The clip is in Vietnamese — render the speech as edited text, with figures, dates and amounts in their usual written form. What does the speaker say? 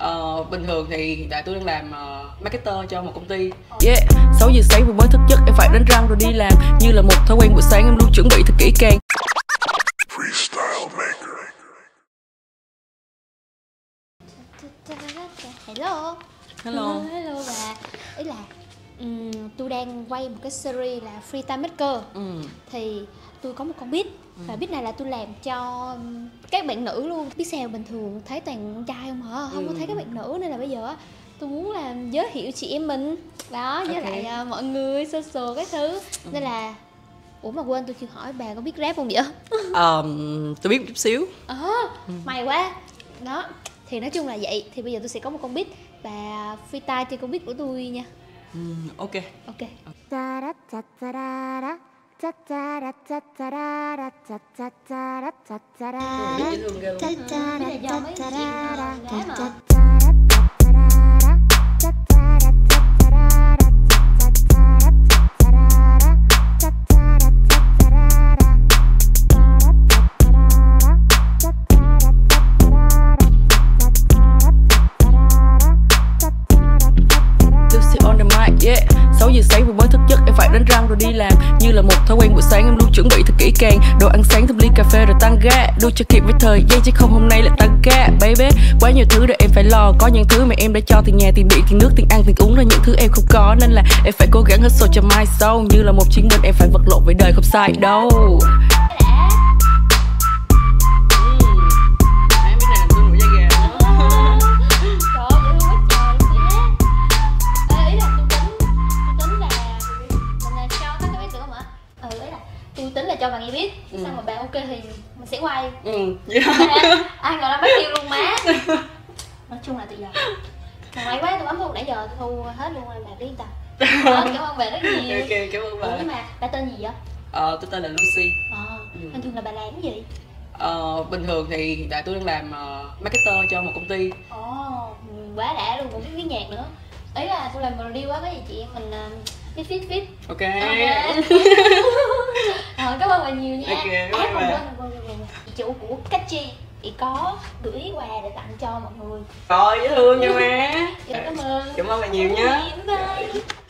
Bình thường thì hiện tại tôi đang làm marketer cho một công ty. 6 giờ sáng vừa mới thức giấc em phải đánh răng rồi đi làm. Như là một thói quen buổi sáng em luôn chuẩn bị thật kỹ càng. Hello. Hello. Hello bà. Ý là tôi đang quay một cái series là Free Time Maker. Thì tôi có một con beat. Và beat này là tôi làm cho các bạn nữ luôn. Biết sao bình thường thấy toàn con trai không hả? Không có thấy các bạn nữ, nên là bây giờ tôi muốn làm giới thiệu chị em mình đó với lại mọi người social cái thứ. Nên là ủa mà quên tôi chưa hỏi bà có biết rap không vậy? Tôi biết một chút xíu. May quá. Đó. Thì nói chung là vậy. Thì bây giờ tôi sẽ có một con beat và freestyle trên con beat của tôi nha. Ok. Ok. Yeah. 6 giờ sáng vừa mới thức giấc em phải đánh răng rồi đi làm. Như là một thói quen buổi sáng em luôn chuẩn bị thật kỹ càng. Đồ ăn sáng thêm ly cà phê rồi tăng ga. Đua cho kịp với thời gian chứ không hôm nay lại tăng ca. Baby, quá nhiều thứ để em phải lo. Có những thứ mà em đã cho tiền nhà, tiền điện, tiền nước, tiền ăn, tiền uống là những thứ em không có. Nên là em phải cố gắng hustle cho mai sau. Như là một chiến binh em phải vật lộn với đời không sai đâu. Tôi tính là cho bà nghe biết, xong mà bà ok thì mình sẽ quay. Ai ngờ là bắt tiêu luôn má. Nói chung là tuyệt vời. Mà may quá tôi bấm thu nãy giờ tôi thu hết luôn rồi, bà cứ yên tâm. Cảm ơn bà rất nhiều. Ok, cảm ơn bà. Nhưng mà bà tên gì vậy? Tôi tên là Lucy. Bình thường là bà làm cái gì? Bình thường thì hiện tại tôi đang làm marketer cho một công ty. Quá đã luôn, cũng biết viết nhạc nữa. Ý là tôi làm review quá, có gì chị em mình fit. Ok. Cảm ơn bà nhiều nha. Ok, Chị chủ của Catchy thì có gửi quà để tặng cho mọi người. Rồi, dễ thương nha má. Cảm ơn. Cảm ơn bà nhiều nhé. Bye.